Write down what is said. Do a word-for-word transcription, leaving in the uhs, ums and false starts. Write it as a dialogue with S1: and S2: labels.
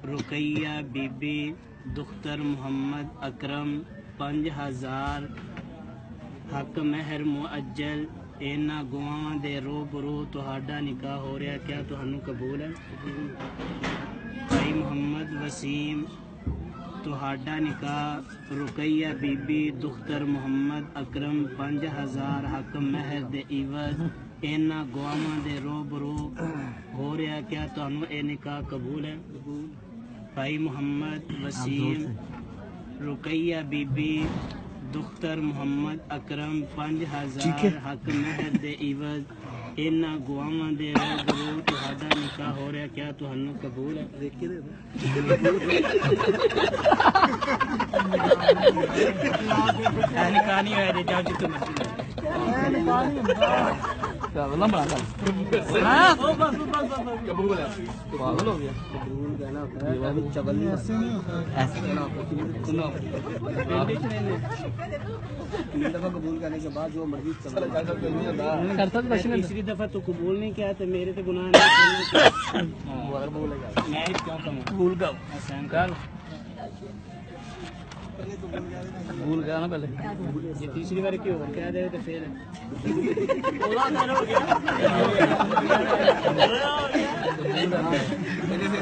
S1: Ruqaiya Bibi دختر محمد اکرم پانچ ہزار حق مہر معجل اینا گواواں دے روبرو تہاڈا نکاح ہو رہا، کیا تہانوں قبول ہے؟ بھائی محمد وسیم تہاڈا نکاح رقیہ بی بی دختر محمد اکرم پانچ ہزار حق مہر دے عوض اینا گواواں دے روبرو ہو رہا، کیا تہانوں اے نکاح قبول ہے؟ بھائی محمد وسیم رقیہ بی بی دختر محمد اکرم پانچ ہزار حق مہر دے عوض اینا گواواں دے روبرو تہاڈا نکاح ہو رہا، کیا تہانوں قبول ہے؟ نکاح نہیں ہوا جی، جاؤ جتوں مرضی قبول ہے۔ پاگل ہو گیا، قبول کہنا ہوتا ہے، چگل نہیں ایسے کہنا ہوتا دفعہ قبول کرنے کے بعد جو مرضی تیسری دفعہ تو قبول نہیں کیا تو میرے تو گناہ نہیں، میں کیوں کہوں قبول کا قبول کیا نا پہلے، یہ تیسری بار کیوں کہہ دے تو پھر